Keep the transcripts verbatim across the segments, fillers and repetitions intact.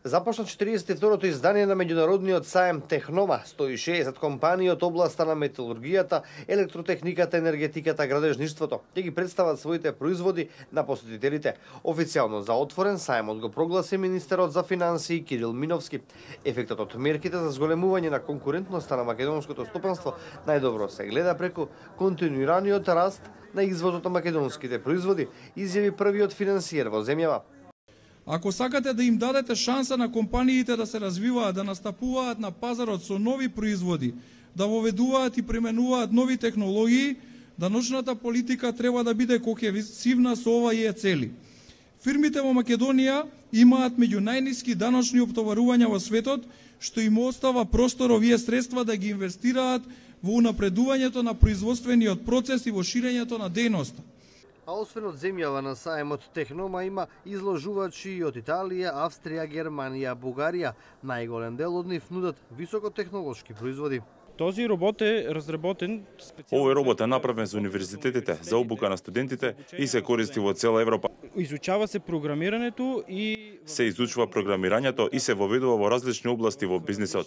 Започна четиридесет и второто издание на меѓународниот саем Технома. сто и шеесет компании од областа на металургијата, електротехниката, енергетиката, градежништвото ќе ги представат своите производи на посетителите. Официјално за отворен саемот го прогласи министерот за финансии Кирил Миновски. Ефектот од мерките за зголемување на конкурентноста на македонското стопанство најдобро се гледа преку континуираниот раст на извозот на македонските производи, изјави првиот финансиер во земјава. Ако сакате да им дадете шанса на компаниите да се развиваат, да настапуваат на пазарот со нови производи, да воведуваат и применуваат нови технологии, даночната политика треба да биде кохезивна со овие цели. Фирмите во Македонија имаат меѓу најниски даночни оптоварувања во светот, што им остава простор овие средства да ги инвестираат во унапредувањето на производствениот процес и во ширењето на дејноста. А освен од земјава на саемот Технома има изложувачи и од Италија, Австрија, Германија, Бугарија. Најголем дел од нив нудат високотехнолошки производи. Този робот е разработен специјално. Овој робот е направен за универзитетите, за обука на студентите и се користи во цела Европа. Изучава се програмирањето и се изучува програмирањето и се воведува во различни области во бизнисот.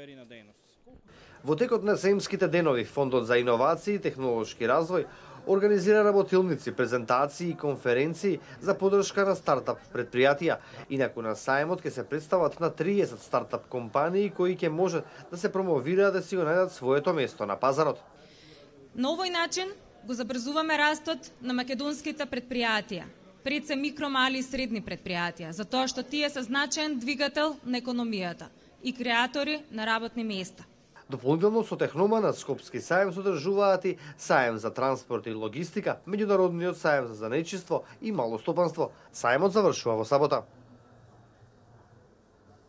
Во текот на саемските денови, Фондот за иновации и технолошки развој организира работилници, презентации и конференции за поддршка на стартап предпријатија. Инаку на саемот ќе се представат на триесет стартап компании кои ќе можат да се промовираат да си го најдат своето место на пазарот. На овој начин го забрзуваме растот на македонските предпријатија, пред се микро, мали и средни предпријатија, затоа што тие се значаен двигател на економијата и креатори на работни места. Дополнително со Технома на Скопски саем содржуваат и саем за транспорт и логистика, меѓународниот саем за занечиство и мало стопанство. Саемот завршува во сабота.